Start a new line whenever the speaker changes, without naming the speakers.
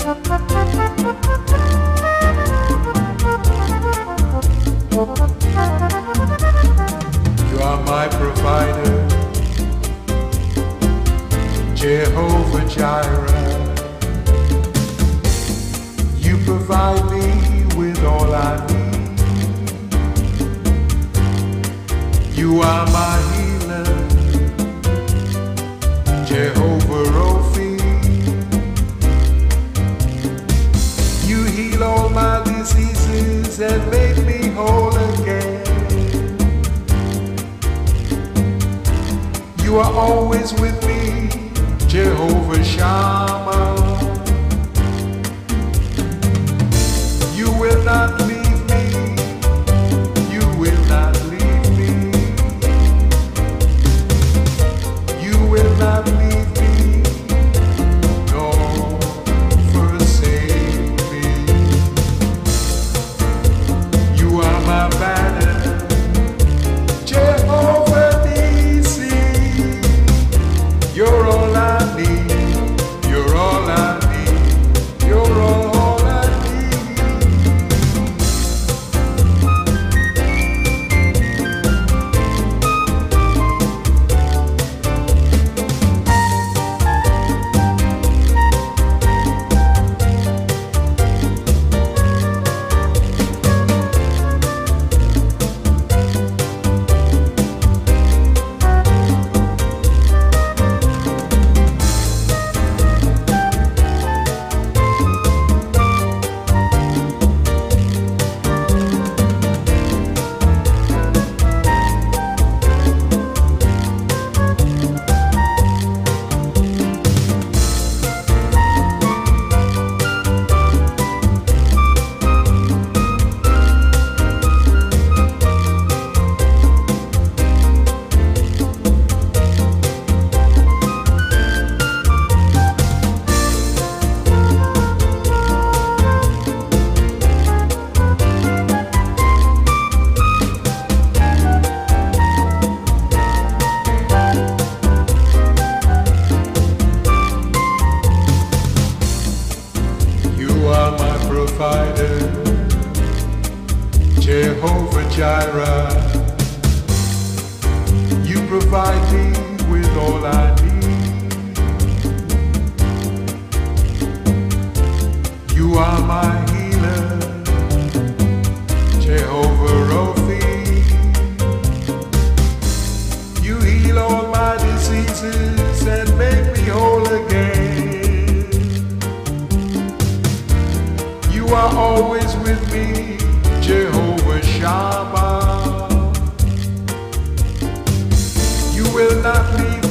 You are my provider, Jehovah Jireh. You provide me with all I need. You are my healer, Jehovah Rophi. You heal all my diseases and make me whole again. You are always with me, Jehovah Shammah. You will not leave me, you will not leave me. You will not leave me, nor forsake me. You are my banner, Jehovah. You're all I need, you're all I need, you're all I provider, Jehovah Jireh. You provide me with all I need. You are my healer, Jehovah Rophi. You heal all my diseases and make me whole again. You are always with me, Jehovah Shammah. You will not leave